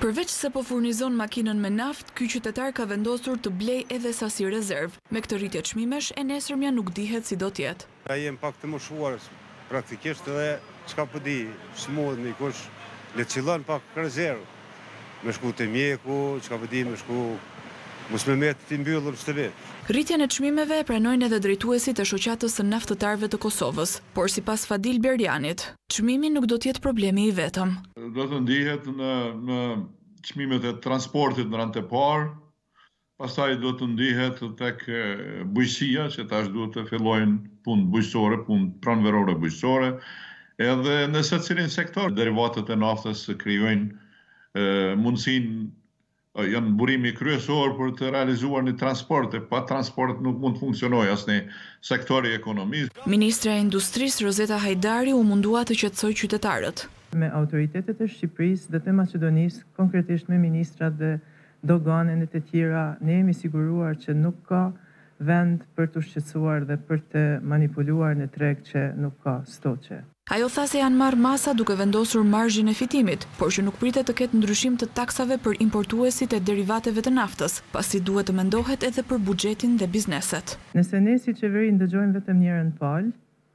Përveç se po furnizon makinën me naftë, ky qytetar ka vendosur të blej edhe sasi rezervë. Me këtë rritje çmimesh, e nesërmja nuk dihet si do t'jetë. Ja jem pak të moshuar praktikisht edhe çka po di, s'mohet nikush le të qillon pak rezervë. Me shku te mjeku, çka po di, me shku mos me met të mbyllur shtëpi. Rritjen e çmimeve e pranojnë edhe drejtuesit e shoqatës së naftëtarëve të Kosovës, por sipas Fadil Berjanit, çmimi nuk do të jetë problemi i vetëm. Do të ndihet në çmimet e transportit në radhë të parë, pastaj do të ndihet tek bujqësia, që tash duhet të fillojnë punë bujqësore, punë pranverore bujqësore, edhe në secilin sektor derivatet e naftës krijojnë mundësinë, janë burimi kryesor për të realizuar një transport, e pa transport nuk mund të funksionojë asnjë sektor i ekonomisë. Ministra e Industrisë Rozeta Hajdari u mundua të qetësojë qytetarët. Me autoritetet e Shqipërisë dhe të Maqedonisë, konkretisht me ministrat dhe doganet e të tjera, ne jemi siguruar që nuk ka vend për të shqetësuar dhe për të manipuluar në treg që nuk ka stoqe. Ajo tha se janë marrë masa duke vendosur marzhin e fitimit, por që nuk pritet të ketë ndryshim të taksave për importuesit e derivateve të naftës, pasi duhet të mendohet edhe për buxhetin dhe bizneset. Nëse ne si qeveri ndëgjojmë vetëm njërën palë,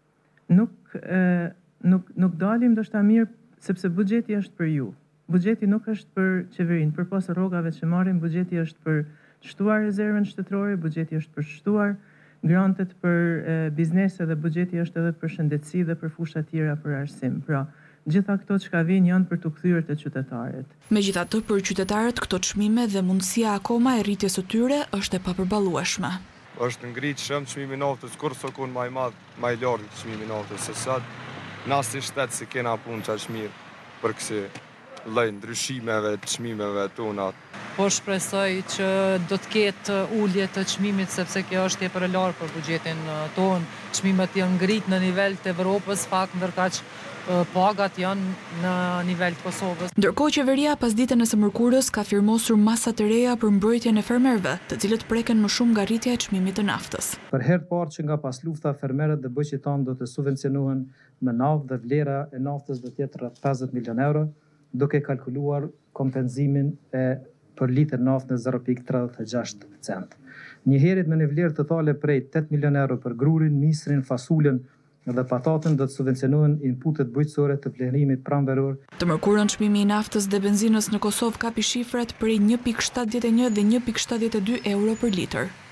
nuk dalim ndoshta mirë sepse buxheti është për ju. Buxheti nuk është për qeverinë, përpas rrogave që marrim, buxheti është për shtuar rezervën shtetërore, buxheti është për shtuar grantet për biznese dhe buxheti është edhe për shëndetësi dhe për fusha tjera për arsim. Pra, gjitha këto çka vijnë janë për të kthyer te qytetarët. Megjithatë, për qytetarët këto çmime dhe mundësia akoma e rritjes së tyre është e papërballueshme. Është ngritshëm çmimi i naftës, kurse kon më i madh, më i lartë çmimi i naftës se sot. Na si shtet si kena punë çaq mirë për kësi lloj ndryshimeve të çmimeve tona. Po shpresoj që do të ketë ulje të çmimit sepse kjo është tepër e lartë për buxhetin ton. Çmimet janë ngrit në nivel të Evropës, fakt ndërkaq pagat janë në nivel të Kosovës. Ndërkohë qeveria pas ditën e së mërkurës ka firmosur masa të reja për mbrojtjen e fermerëve, të cilët preken më shumë nga rritja e çmimit të naftës. Për herë të parë që nga pas lufta fermerët dhe bujqit tanë do të subvencionohen me naftë dhe vlera e naftës do të jetë rreth 50 milion euro, duke kalkuluar kompenzimin për litër naftë në 0.36 cent. Njëherit me një vlerë të totale prej 8 milion euro për grurin, misrin, fasulën dhe patatën do të subvencionohen inputet bujqësore të vlerimit pranveror. Të mërkurën çmimi i naftës dhe benzinës në Kosovë kapi shifrat prej 1.71 dhe 1.72 euro për litër.